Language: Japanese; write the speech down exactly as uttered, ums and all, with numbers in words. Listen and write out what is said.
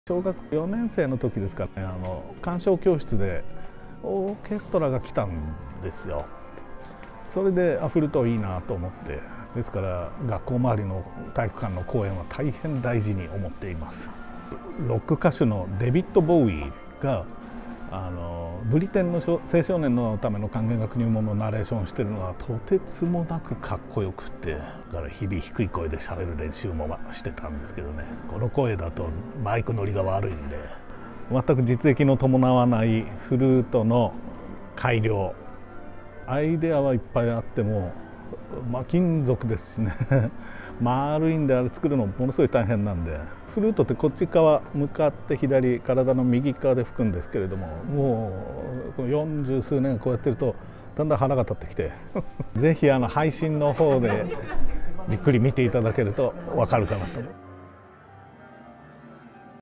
小学よねん生の時ですかね、あの鑑賞教室でオーケストラが来たんですよ。それであフルートいいなと思って、ですから学校周りの体育館の公演は大変大事に思っています。ロック歌手のデビッド・ボウイがあのブリテンの青少年のための管弦楽入門のナレーションをしているのはとてつもなくかっこよくて、だから日々低い声で喋る練習もしてたんですけどね、この声だとマイク乗りが悪いんで、全く実益の伴わないフルートの改良、アイデアはいっぱいあっても、まあ、金属ですしね丸いんであれ作るのものすごい大変なんで、フルートってこっち側向かって左、体の右側で吹くんですけれども、もうよんじゅう数年こうやってるとだんだん腹が立ってきてぜひあの配信の方でじっくり見ていただけると分かるかなと。